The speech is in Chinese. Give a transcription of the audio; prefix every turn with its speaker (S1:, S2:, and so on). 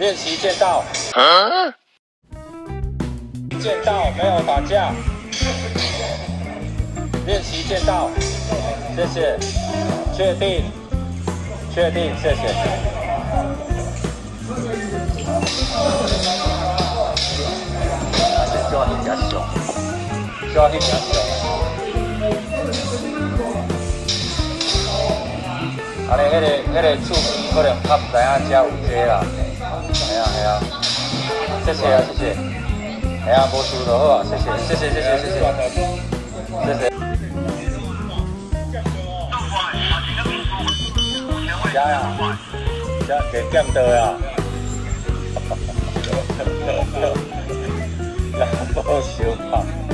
S1: 练习剑道。剑道没有打架。练习剑道，谢谢。确定，确定，谢谢。抓你家熊，抓你家熊。啊，迄个厝边可能较唔知影遮有这啦。系啊，谢谢啊，谢谢。系啊，无输就好啊，谢谢，谢谢。遮呀，遮给减多呀。人无相拍。